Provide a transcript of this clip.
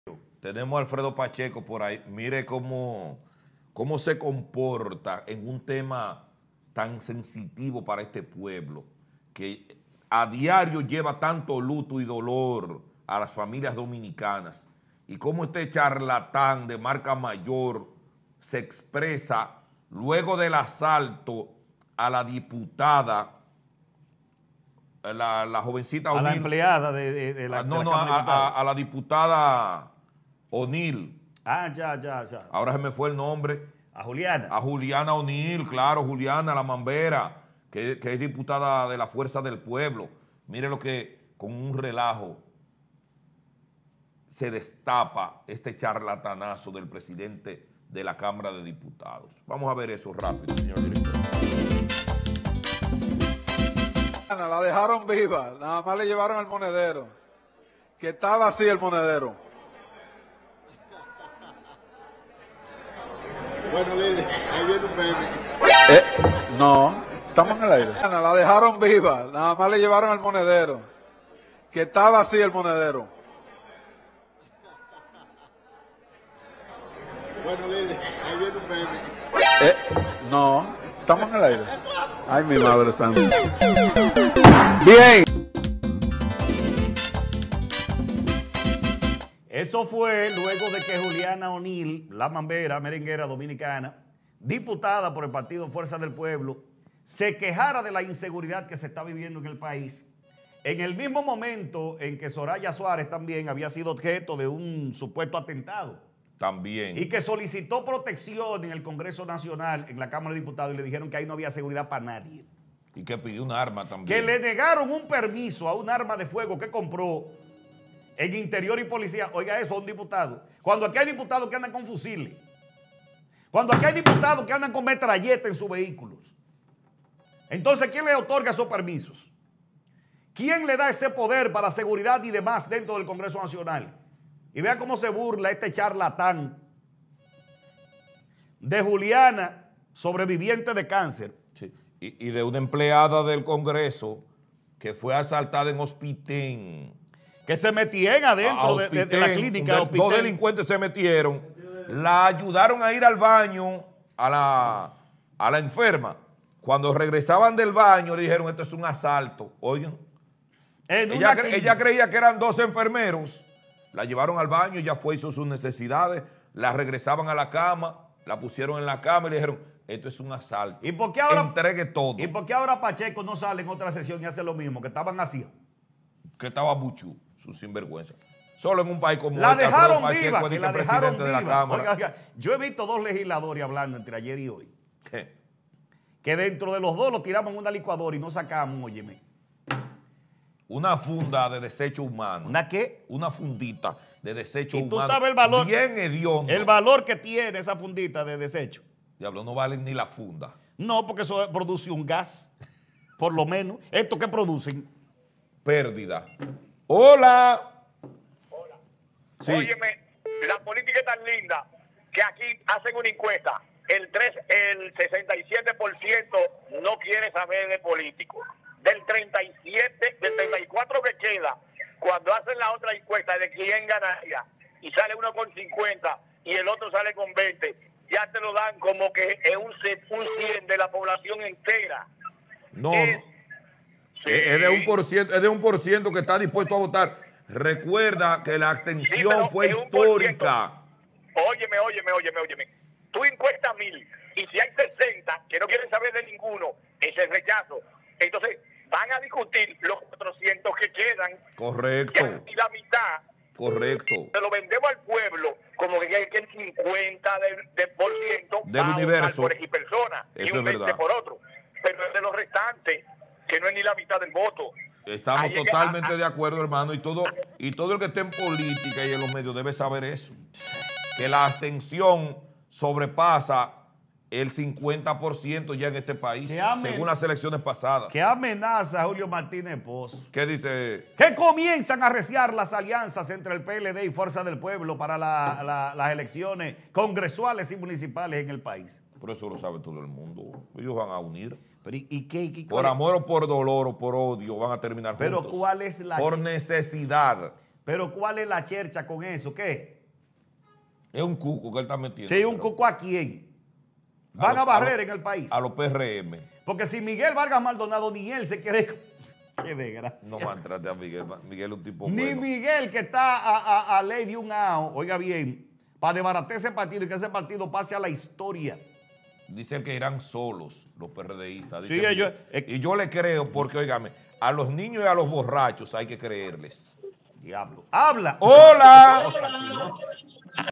Tenemos a Alfredo Pacheco por ahí. Mire cómo se comporta en un tema tan sensitivo para este pueblo, que a diario lleva tanto luto y dolor a las familias dominicanas, y cómo este charlatán de marca mayor se expresa luego del asalto a la diputada, la jovencita O'Neill. A la empleada de la No, de la no, Cámara de Diputados. a la diputada O'Neill. Ya. Ahora se me fue el nombre. A Juliana. A Juliana O'Neill, claro, Juliana, la mambera, que es diputada de la Fuerza del Pueblo. Mire lo que, con un relajo, se destapa este charlatanazo del presidente de la Cámara de Diputados. Vamos a ver eso rápido, señor director. La dejaron viva, nada más le llevaron al monedero, que estaba así el monedero. Bueno, Lili, ahí viene un meme. No, estamos en el aire. La dejaron viva, nada más le llevaron al monedero, que estaba así el monedero. Bueno, Lili, ahí viene un meme. No, estamos en el aire. Ay, mi madre santa. Bien. Eso fue luego de que Juliana O'Neill, la mambera merenguera dominicana, diputada por el Partido Fuerza del Pueblo, se quejara de la inseguridad que se está viviendo en el país, en el mismo momento en que Soraya Suárez también había sido objeto de un supuesto atentado. También. Y que solicitó protección en el Congreso Nacional, en la Cámara de Diputados, y le dijeron que ahí no había seguridad para nadie. Y que pidió un arma también. Que le negaron un permiso a un arma de fuego que compró en Interior y Policía. Oiga eso, a un diputado. Cuando aquí hay diputados que andan con fusiles. Cuando aquí hay diputados que andan con metralletas en sus vehículos. Entonces, ¿quién le otorga esos permisos? ¿Quién le da ese poder para seguridad y demás dentro del Congreso Nacional? Y vea cómo se burla este charlatán de Juliana, sobreviviente de cáncer. Sí. Y de una empleada del Congreso que fue asaltada en Hospitén. Que se metían adentro de la clínica de Hospitén. Dos delincuentes se metieron, la ayudaron a ir al baño a la enferma. Cuando regresaban del baño le dijeron, esto es un asalto. Oigan, ella creía que eran dos enfermeros. La llevaron al baño, ella fue, hizo sus necesidades, la regresaban a la cama, la pusieron en la cama y le dijeron, esto es un asalto. ¿Y por qué ahora, entregue todo? ¿Y por qué ahora Pacheco no sale en otra sesión y hace lo mismo? Que estaban así. Que estaba Buchu, su sinvergüenza. Solo en un país como la este, dejaron Pacheco, viva, que la dejaron presidente de la viva. Cámara. Oiga, yo he visto dos legisladores hablando entre ayer y hoy. ¿Qué? Que dentro de los dos lo tiramos en una licuadora y no sacamos, óyeme. Una funda de desecho humano. ¿Una qué? Una fundita de desecho humano. ¿Y tú sabes el valor? Bien hediondo. El valor que tiene esa fundita de desecho. Diablo, no vale ni la funda. No, porque eso produce un gas, por lo menos. ¿Esto qué producen? Pérdida. Hola. Hola. Sí. Óyeme, la política es tan linda que aquí hacen una encuesta. El 67% no quiere saber de políticos. Del 34 que queda, cuando hacen la otra encuesta de quién ganaría, y sale uno con 50 y el otro sale con 20, ya te lo dan como que es un 100 de la población entera. No, Sí. es de 1%, es de 1% que está dispuesto a votar. Recuerda que la abstención fue es 1%. histórica. Óyeme. Tú encuestas 1000 y si hay 60 que no quieren saber de ninguno, ese es rechazo. Entonces van a discutir los 400 que quedan. Correcto. Y la mitad. Correcto. Se lo vendemos al pueblo como que hay que el 50% del universo por X personas y eso un es 20 verdad. por otro. Pero es de los restantes, que no es ni la mitad del voto. Estamos Ahí totalmente de acuerdo, hermano, y todo el que esté en política y en los medios debe saber eso. Que la abstención sobrepasa el 50% ya en este país, según las elecciones pasadas. ¿Qué amenaza a Julio Martínez Pozo? ¿Qué dice? Que comienzan a arreciar las alianzas entre el PLD y Fuerza del Pueblo para las elecciones congresuales y municipales en el país. Por eso lo sabe todo el mundo. Ellos van a unir. Pero, ¿y qué? Por amor o por dolor o por odio van a terminar Pero juntos. ¿cuál es la... Por necesidad. Pero ¿cuál es la chercha con eso? ¿Qué? Es un cuco que él está metiendo. Sí, un cuco a quién. Van a barrer en el país. A los PRM. Porque si Miguel Vargas Maldonado ni él se quiere... Qué desgracia. No maltrate a Miguel. Miguel es un tipo Ni bueno. Miguel, que está a ley de un ao, oiga bien, para desbaratar ese partido y que ese partido pase a la historia. Dicen que irán solos los PRDistas. Sí, Dicen ellos- y yo le creo porque, óigame, a los niños y a los borrachos hay que creerles. Diablo. Habla. ¡Hola!